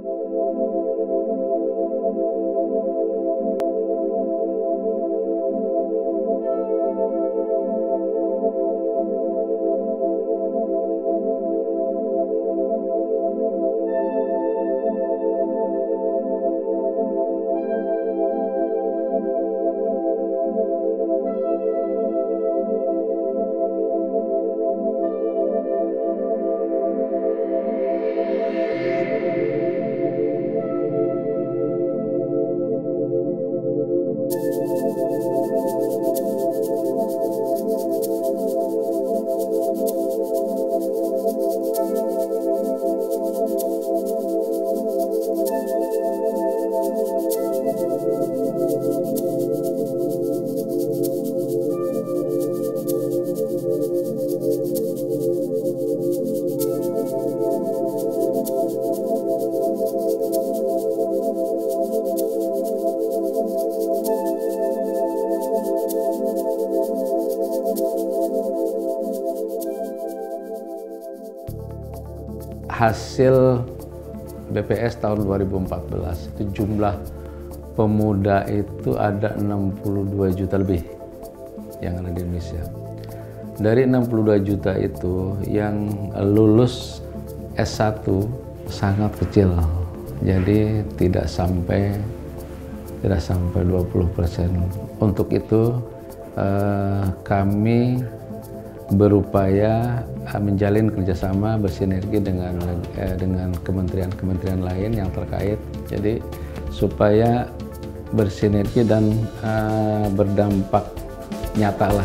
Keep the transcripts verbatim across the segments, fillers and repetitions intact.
Hasil B P S tahun dua ribu empat belas itu jumlah pemuda itu ada enam puluh dua juta lebih yang ada di Indonesia. Dari enam puluh dua juta itu yang lulus S satu sangat kecil. Jadi tidak sampai tidak sampai dua puluh persen. Untuk itu eh, kami berupaya menjalin kerjasama bersinergi dengan eh, dengan kementerian-kementerian lain yang terkait, jadi supaya bersinergi dan eh, berdampak nyata lah.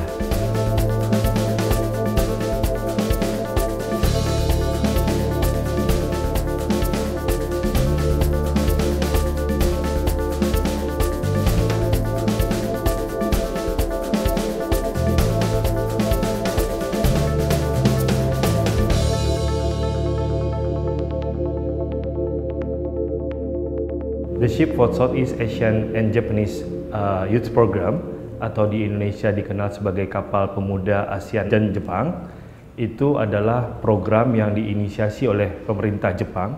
The Ship for Southeast Asian and Japanese uh, Youth Program atau di Indonesia dikenal sebagai Kapal Pemuda ASEAN dan Jepang itu adalah program yang diinisiasi oleh pemerintah Jepang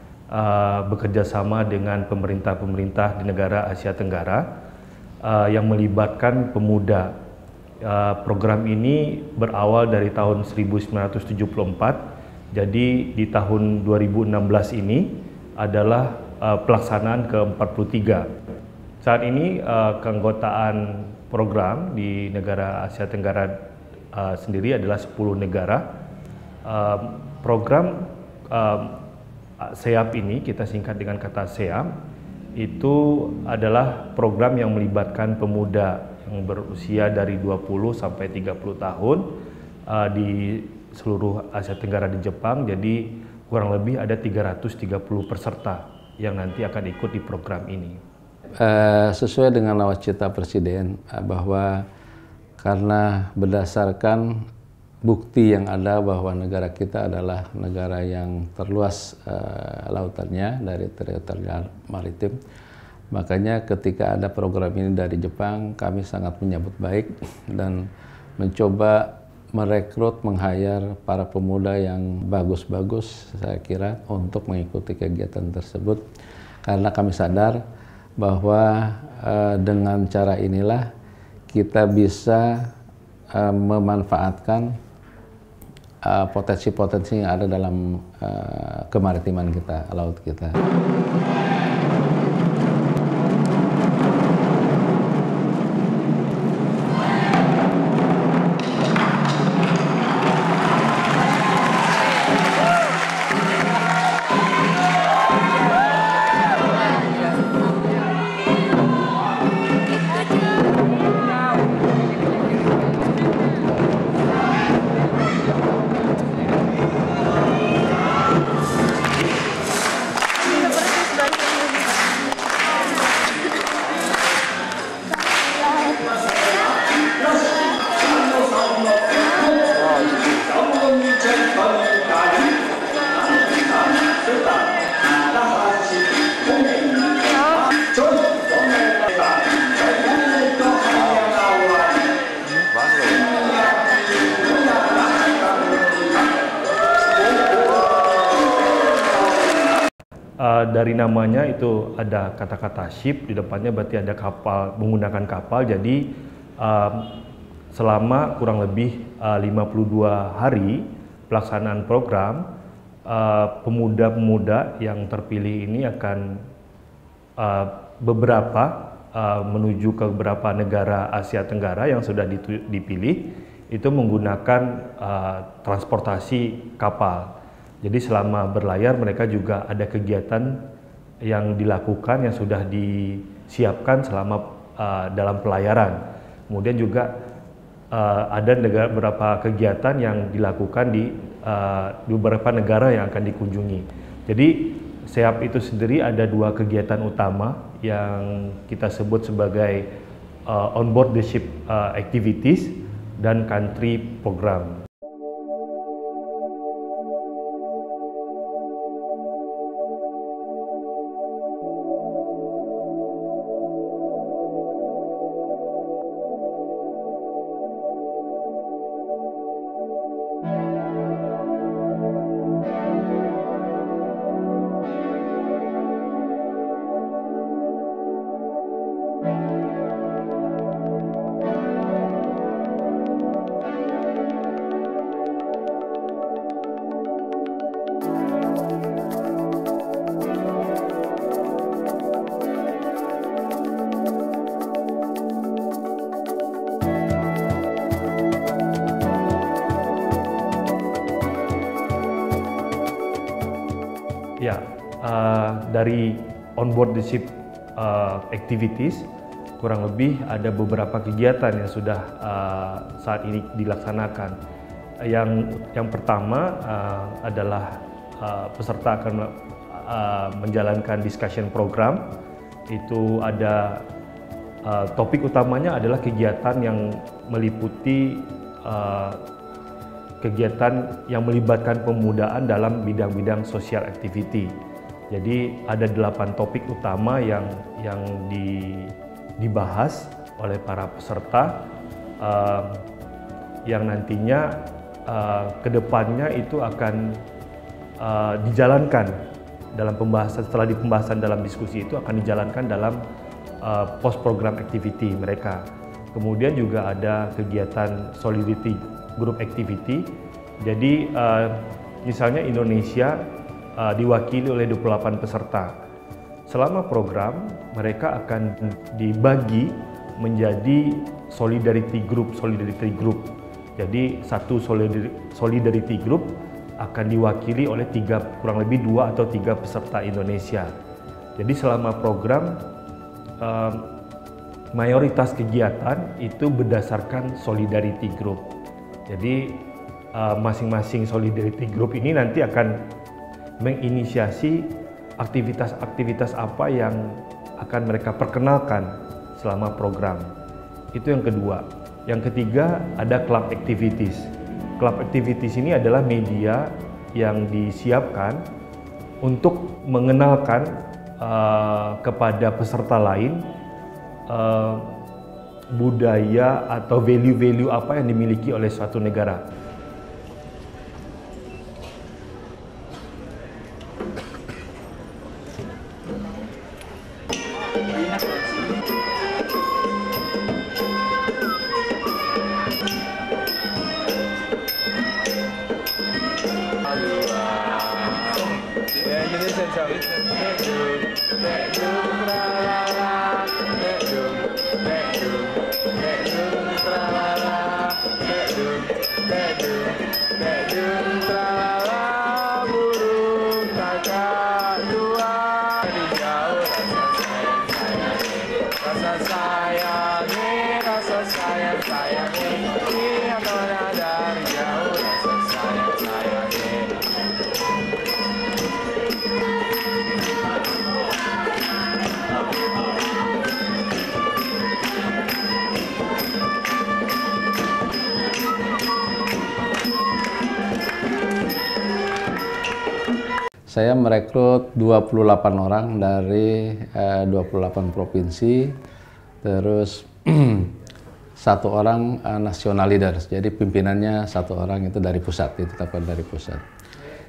uh, bekerjasama dengan pemerintah-pemerintah di negara Asia Tenggara uh, yang melibatkan pemuda. Uh, program ini berawal dari tahun seribu sembilan ratus tujuh puluh empat, jadi di tahun dua ribu enam belas ini adalah Uh, pelaksanaan ke empat puluh tiga. Saat ini uh, keanggotaan program di negara Asia Tenggara uh, sendiri adalah sepuluh negara. Uh, program uh, SEAP ini, kita singkat dengan kata SEAP, itu adalah program yang melibatkan pemuda yang berusia dari dua puluh sampai tiga puluh tahun uh, di seluruh Asia Tenggara di Jepang. Jadi kurang lebih ada tiga ratus tiga puluh peserta yang nanti akan ikut di program ini. Uh, sesuai dengan nawacita Presiden uh, bahwa karena berdasarkan bukti yang ada bahwa negara kita adalah negara yang terluas uh, lautannya dari teritorial maritim, makanya ketika ada program ini dari Jepang, kami sangat menyambut baik dan mencoba merekrut, meng-hire para pemuda yang bagus-bagus, saya kira, untuk mengikuti kegiatan tersebut. Karena kami sadar bahwa uh, dengan cara inilah kita bisa uh, memanfaatkan potensi-potensi uh, yang ada dalam uh, kemaritiman kita, laut kita. Uh, dari namanya itu ada kata-kata ship di depannya, berarti ada kapal, menggunakan kapal. Jadi uh, selama kurang lebih uh, lima puluh dua hari pelaksanaan program, uh, pemuda-pemuda yang terpilih ini akan uh, beberapa uh, menuju ke beberapa negara Asia Tenggara yang sudah dipilih, itu menggunakan uh, transportasi kapal. Jadi selama berlayar mereka juga ada kegiatan yang dilakukan yang sudah disiapkan selama uh, dalam pelayaran. Kemudian juga uh, ada negara, beberapa kegiatan yang dilakukan di, uh, di beberapa negara yang akan dikunjungi. Jadi S E A P itu sendiri ada dua kegiatan utama yang kita sebut sebagai uh, onboard the ship uh, activities dan country program. Ya, uh, dari onboard the ship uh, activities kurang lebih ada beberapa kegiatan yang sudah uh, saat ini dilaksanakan. Yang yang pertama uh, adalah uh, peserta akan uh, menjalankan discussion program. Itu ada uh, topik utamanya adalah kegiatan yang meliputi uh, kegiatan yang melibatkan pemudaan dalam bidang-bidang social activity. Jadi ada delapan topik utama yang yang di, dibahas oleh para peserta uh, yang nantinya uh, kedepannya itu akan uh, dijalankan dalam pembahasan, setelah di pembahasan dalam diskusi itu akan dijalankan dalam uh, post program activity mereka. Kemudian juga ada kegiatan solidarity group activity. Jadi uh, misalnya Indonesia uh, diwakili oleh dua puluh delapan peserta. Selama program mereka akan dibagi menjadi solidarity group, solidarity group. Jadi satu solidarity group akan diwakili oleh tiga, kurang lebih dua atau tiga peserta Indonesia. Jadi selama program uh, mayoritas kegiatan itu berdasarkan solidarity group. Jadi masing-masing uh, solidarity group ini nanti akan menginisiasi aktivitas-aktivitas apa yang akan mereka perkenalkan selama program. Itu yang kedua. Yang ketiga ada club activities. Club activities ini adalah media yang disiapkan untuk mengenalkan uh, kepada peserta lain uh, budaya atau value-value apa yang dimiliki oleh suatu negara. Saya merekrut dua puluh delapan orang dari eh, dua puluh delapan provinsi, terus satu orang eh, national leaders, jadi pimpinannya satu orang itu dari pusat, ditetapkan dari pusat.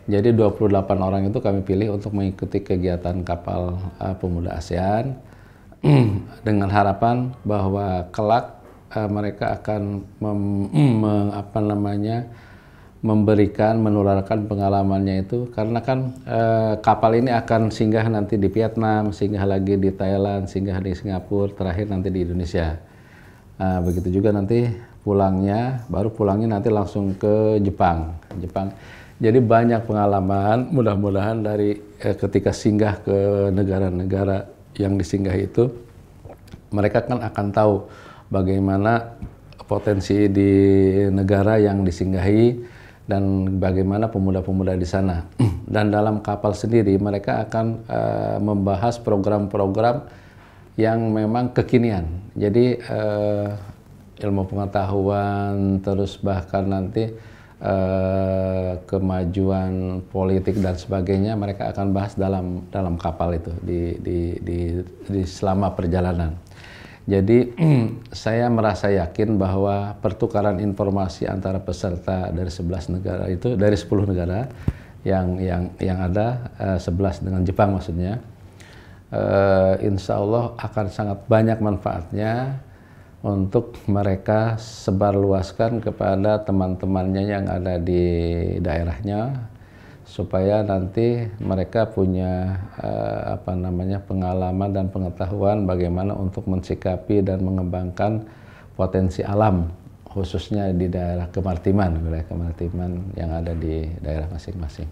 Jadi dua puluh delapan orang itu kami pilih untuk mengikuti kegiatan kapal uh, pemuda ASEAN dengan harapan bahwa kelak uh, mereka akan mem, mem, apa namanya memberikan, menularkan pengalamannya itu, karena kan uh, kapal ini akan singgah nanti di Vietnam, singgah lagi di Thailand, singgah di Singapura, terakhir nanti di Indonesia. Uh, begitu juga nanti pulangnya, baru pulangnya nanti langsung ke Jepang. Jepang. Jadi banyak pengalaman, mudah-mudahan dari eh, ketika singgah ke negara-negara yang disinggahi itu, mereka kan akan tahu bagaimana potensi di negara yang disinggahi dan bagaimana pemuda-pemuda di sana. Dan dalam kapal sendiri mereka akan eh, membahas program-program yang memang kekinian. Jadi eh, ilmu pengetahuan, terus bahkan nanti eh, kemajuan politik dan sebagainya mereka akan bahas dalam dalam kapal itu di di di, di selama perjalanan. Jadi saya merasa yakin bahwa pertukaran informasi antara peserta dari sebelas negara itu, dari sepuluh negara yang yang yang ada, eh, sebelas dengan Jepang maksudnya, eh, insya Allah akan sangat banyak manfaatnya untuk mereka sebarluaskan kepada teman-temannya yang ada di daerahnya, supaya nanti mereka punya uh, apa namanya pengalaman dan pengetahuan bagaimana untuk mensikapi dan mengembangkan potensi alam, khususnya di daerah kemaritiman, wilayah kemaritiman yang ada di daerah masing-masing.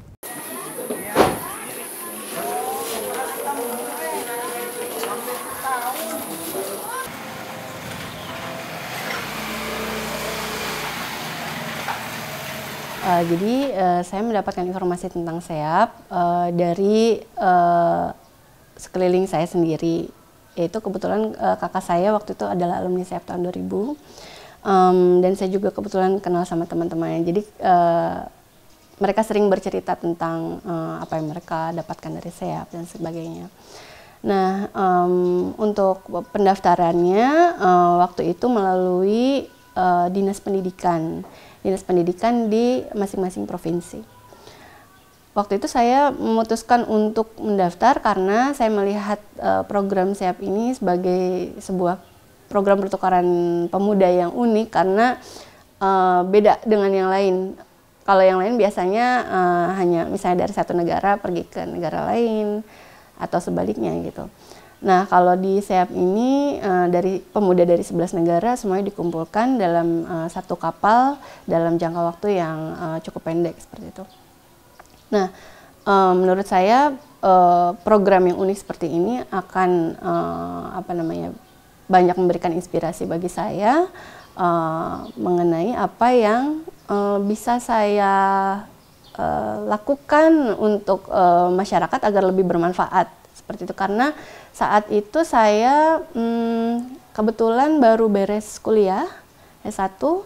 Uh, jadi uh, saya mendapatkan informasi tentang SEAP uh, dari uh, sekeliling saya sendiri, yaitu kebetulan uh, kakak saya waktu itu adalah alumni SEAP tahun dua ribu, um, dan saya juga kebetulan kenal sama teman-temannya. Jadi uh, mereka sering bercerita tentang uh, apa yang mereka dapatkan dari SEAP dan sebagainya. Nah, um, untuk pendaftarannya uh, waktu itu melalui uh, Dinas Pendidikan. Dinas Pendidikan di masing-masing provinsi. Waktu itu saya memutuskan untuk mendaftar karena saya melihat uh, program SEAP ini sebagai sebuah program pertukaran pemuda yang unik karena uh, beda dengan yang lain. Kalau yang lain biasanya uh, hanya misalnya dari satu negara pergi ke negara lain atau sebaliknya gitu. Nah, kalau di SEAP ini uh, dari pemuda dari sebelas negara semuanya dikumpulkan dalam uh, satu kapal dalam jangka waktu yang uh, cukup pendek seperti itu. Nah, uh, menurut saya uh, program yang unik seperti ini akan uh, apa namanya banyak memberikan inspirasi bagi saya uh, mengenai apa yang uh, bisa saya uh, lakukan untuk uh, masyarakat agar lebih bermanfaat seperti itu, karena saat itu saya hmm, kebetulan baru beres kuliah S satu,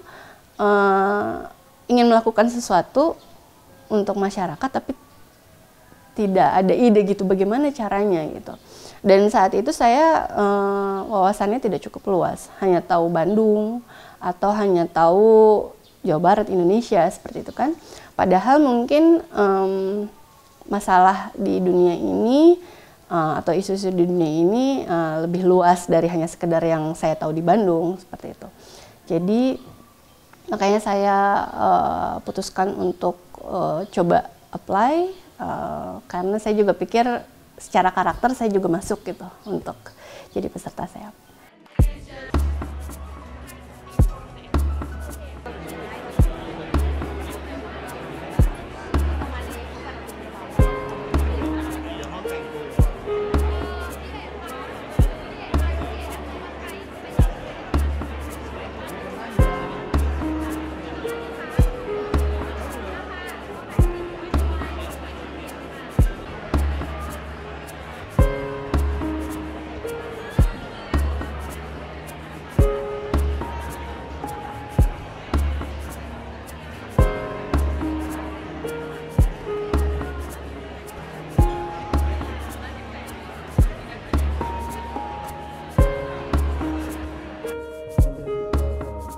uh, ingin melakukan sesuatu untuk masyarakat tapi tidak ada ide gitu bagaimana caranya gitu. Dan saat itu saya uh, wawasannya tidak cukup luas, hanya tahu Bandung atau hanya tahu Jawa Barat, Indonesia seperti itu kan. Padahal mungkin um, masalah di dunia ini Uh, atau isu-isu di dunia ini uh, lebih luas dari hanya sekedar yang saya tahu di Bandung seperti itu. Jadi makanya saya uh, putuskan untuk uh, coba apply uh, karena saya juga pikir secara karakter saya juga masuk gitu untuk jadi peserta SEAP.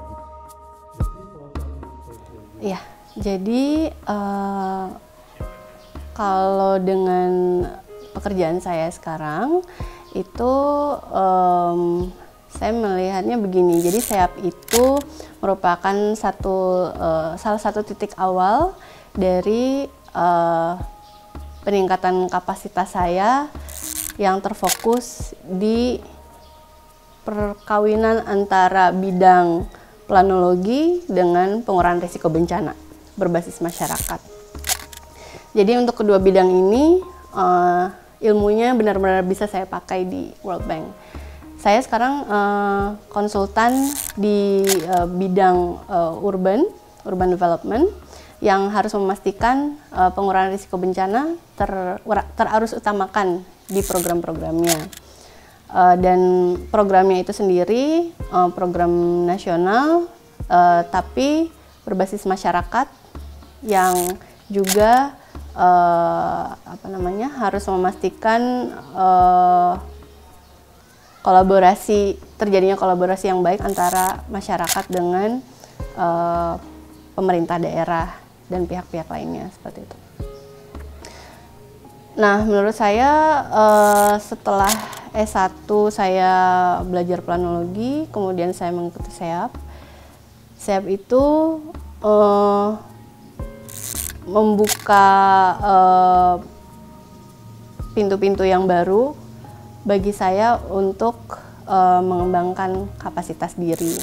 Iya, jadi uh, Kalau dengan pekerjaan saya sekarang itu um, saya melihatnya begini. Jadi S E A P itu merupakan satu uh, salah satu titik awal dari uh, peningkatan kapasitas saya yang terfokus di perkawinan antara bidang planologi dengan pengurangan risiko bencana berbasis masyarakat. Jadi untuk kedua bidang ini uh, ilmunya benar-benar bisa saya pakai di World Bank. Saya sekarang uh, konsultan di uh, bidang uh, urban, urban development, yang harus memastikan uh, pengurangan risiko bencana ter, terarus utamakan di program-programnya. Uh, dan programnya itu sendiri uh, program nasional, uh, tapi berbasis masyarakat yang juga uh, apa namanya harus memastikan uh, kolaborasi terjadinya kolaborasi yang baik antara masyarakat dengan uh, pemerintah daerah dan pihak-pihak lainnya seperti itu. Nah, menurut saya uh, setelah S satu saya belajar planologi, kemudian saya mengikuti S E A P. S E A P itu uh, membuka pintu-pintu uh, yang baru bagi saya untuk uh, mengembangkan kapasitas diri.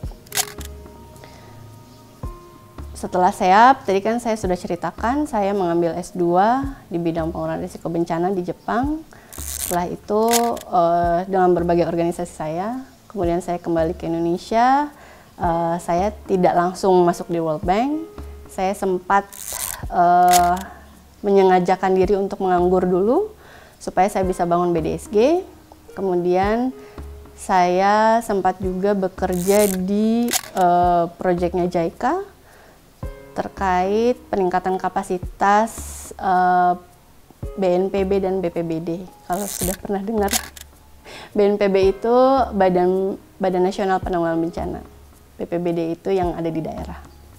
Setelah S E A P, tadi kan saya sudah ceritakan, saya mengambil S dua di bidang pengurangan risiko bencana di Jepang. Setelah itu, uh, dengan berbagai organisasi saya, kemudian saya kembali ke Indonesia. Uh, saya tidak langsung masuk di World Bank. Saya sempat uh, menyengajakan diri untuk menganggur dulu, supaya saya bisa bangun B D S G. Kemudian saya sempat juga bekerja di uh, proyeknya JICA terkait peningkatan kapasitas uh, B N P B dan B P B D. Kalau sudah pernah dengar, B N P B itu Badan Badan Nasional Penanggulangan Bencana. B P B D itu yang ada di daerah.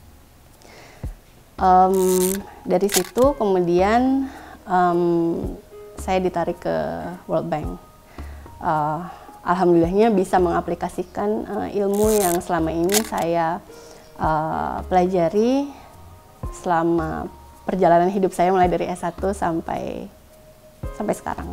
Um, dari situ kemudian um, saya ditarik ke World Bank. Uh, Alhamdulillahnya bisa mengaplikasikan uh, ilmu yang selama ini saya uh, pelajari selama perjalanan hidup saya mulai dari S satu sampai sampai sekarang.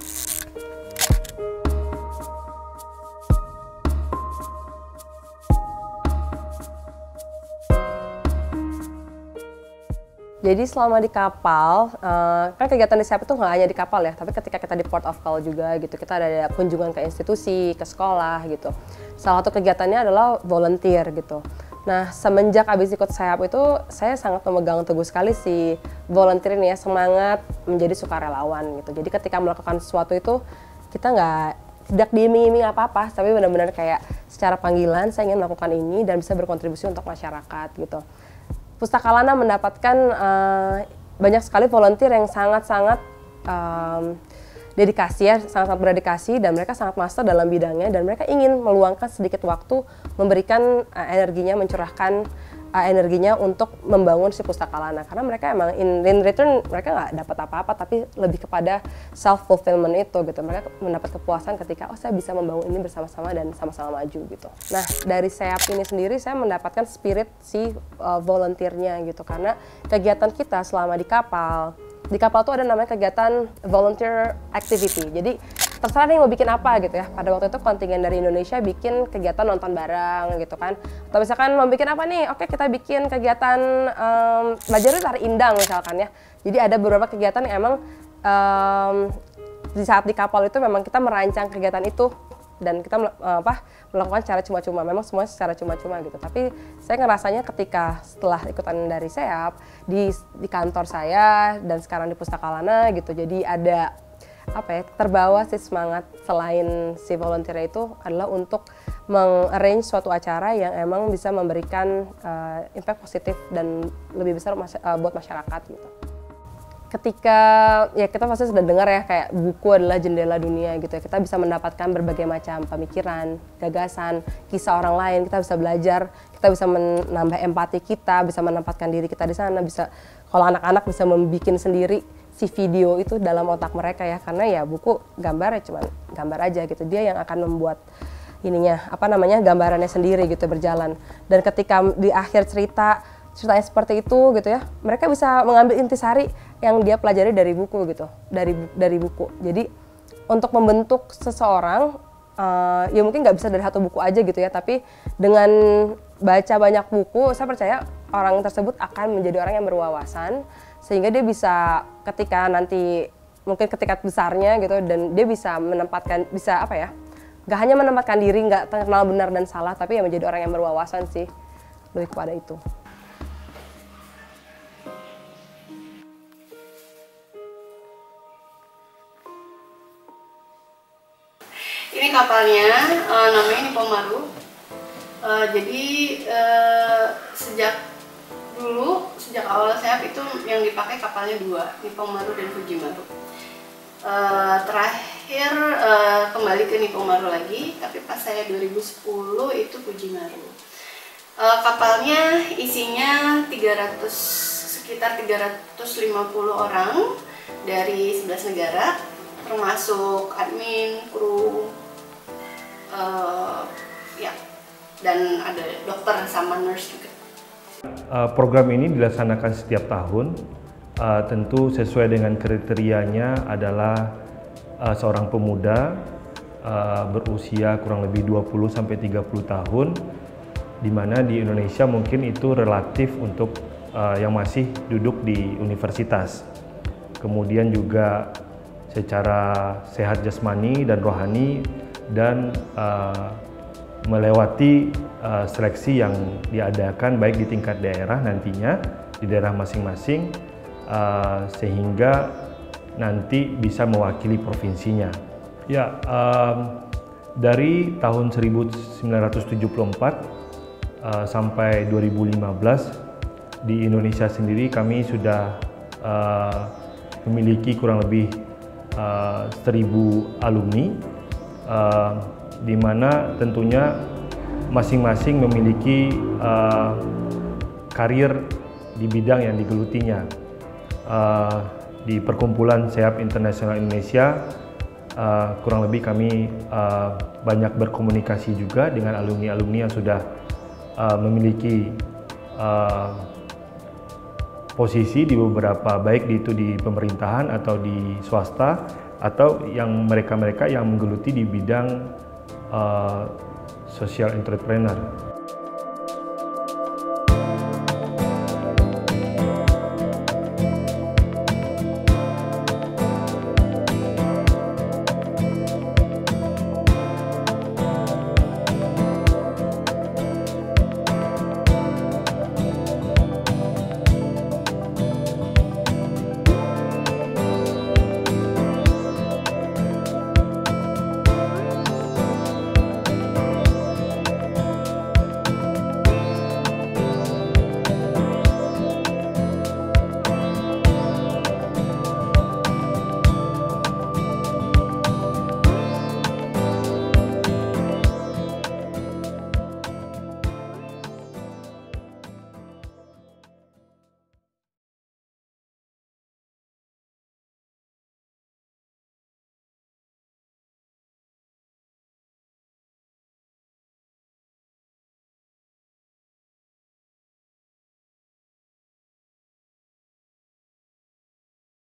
Jadi selama di kapal, uh, kan kegiatan di S E A P itu nggak hanya di kapal ya, tapi ketika kita di port of call juga gitu, kita ada kunjungan ke institusi, ke sekolah gitu. Salah satu kegiatannya adalah volunteer gitu. Nah, semenjak habis ikut S E A P itu, saya sangat memegang teguh sekali si volunteer ini ya, semangat menjadi sukarelawan gitu. Jadi ketika melakukan sesuatu itu, kita nggak tidak diiming-iming apa-apa, tapi benar-benar kayak secara panggilan saya ingin melakukan ini dan bisa berkontribusi untuk masyarakat gitu. Pustaka Lana mendapatkan uh, banyak sekali volunteer yang sangat-sangat um, dedikasi ya, sangat-sangat berdedikasi dan mereka sangat master dalam bidangnya dan mereka ingin meluangkan sedikit waktu memberikan uh, energinya, mencurahkan uh, energinya untuk membangun si Pustaka Lana karena mereka emang in, in return mereka nggak dapat apa-apa tapi lebih kepada self fulfillment itu gitu. Mereka mendapat kepuasan ketika oh saya bisa membangun ini bersama-sama dan sama-sama maju gitu. Nah dari S E A P ini sendiri saya mendapatkan spirit si uh, volunteernya gitu karena kegiatan kita selama di kapal di kapal tuh ada namanya kegiatan volunteer activity. Jadi terserah nih mau bikin apa gitu ya. Pada waktu itu kontingen dari Indonesia bikin kegiatan nonton bareng gitu kan. Atau misalkan mau bikin apa nih? Oke kita bikin kegiatan um, belajar tari indang misalkan ya. Jadi ada beberapa kegiatan yang emang um, di saat di kapal itu memang kita merancang kegiatan itu dan kita uh, apa melakukan secara cuma-cuma. Memang semuanya secara cuma-cuma gitu. Tapi saya ngerasanya ketika setelah ikutan dari S E A P di di kantor saya dan sekarang di Pustaka Lana gitu. Jadi ada apa ya terbawa sih semangat selain si volunteer itu adalah untuk meng-arrange suatu acara yang emang bisa memberikan uh, impact positif dan lebih besar mas uh, buat masyarakat gitu. Ketika ya kita pasti sudah dengar ya kayak buku adalah jendela dunia gitu ya, kita bisa mendapatkan berbagai macam pemikiran, gagasan, kisah orang lain, kita bisa belajar, kita bisa menambah empati kita, bisa menempatkan diri kita di sana, bisa kalau anak-anak bisa membikin sendiri si video itu dalam otak mereka ya, karena ya buku gambar ya cuman gambar aja gitu, dia yang akan membuat ininya apa namanya gambarannya sendiri gitu berjalan. Dan ketika di akhir cerita ceritanya seperti itu gitu ya, mereka bisa mengambil intisari yang dia pelajari dari buku gitu, dari dari buku. Jadi untuk membentuk seseorang uh, ya mungkin nggak bisa dari satu buku aja gitu ya, tapi dengan baca banyak buku saya percaya orang tersebut akan menjadi orang yang berwawasan, sehingga dia bisa ketika nanti mungkin ketika besarnya gitu, dan dia bisa menempatkan, bisa apa ya, gak hanya menempatkan diri, gak kenal benar dan salah, tapi ya menjadi orang yang berwawasan sih, lebih kepada itu. Ini kapalnya, uh, namanya Nippomaru. Uh, jadi uh, sejak dulu, sejak awal Seap itu yang dipakai kapalnya dua, Nippomaru dan Fujimaru. Uh, terakhir uh, kembali ke Nippomaru lagi, tapi pas saya dua ribu sepuluh itu Fujimaru. Uh, kapalnya isinya tiga ratus, sekitar tiga ratus lima puluh orang dari sebelas negara, termasuk admin, kru, uh, ya, dan ada dokter sama nurse juga. Uh, program ini dilaksanakan setiap tahun, uh, tentu sesuai dengan kriterianya adalah uh, seorang pemuda uh, berusia kurang lebih dua puluh sampai tiga puluh tahun, di mana di Indonesia mungkin itu relatif untuk uh, yang masih duduk di universitas. Kemudian juga secara sehat jasmani dan rohani, dan uh, melewati uh, seleksi yang diadakan baik di tingkat daerah nantinya, di daerah masing-masing, uh, sehingga nanti bisa mewakili provinsinya. Ya, um, dari tahun seribu sembilan ratus tujuh puluh empat uh, sampai dua ribu lima belas di Indonesia sendiri kami sudah uh, memiliki kurang lebih uh, seribu alumni, uh, di mana tentunya masing-masing memiliki uh, karir di bidang yang digelutinya. Uh, di Perkumpulan Seap Internasional Indonesia, uh, kurang lebih kami uh, banyak berkomunikasi juga dengan alumni-alumni yang sudah uh, memiliki uh, posisi di beberapa, baik itu di pemerintahan atau di swasta, atau yang mereka-mereka yang menggeluti di bidang Uh, social entrepreneur.